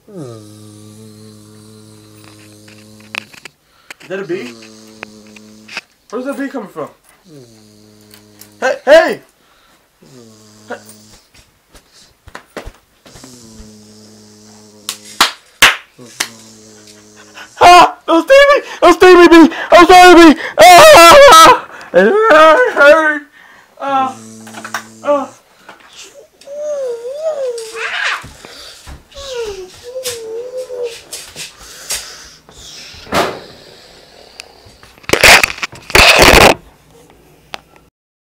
Is that a bee? Where's that bee coming from? Hey! Hey! Ah! Don't sting me! Don't sting me, bee! I'm sorry, bee! Ah! It hurt!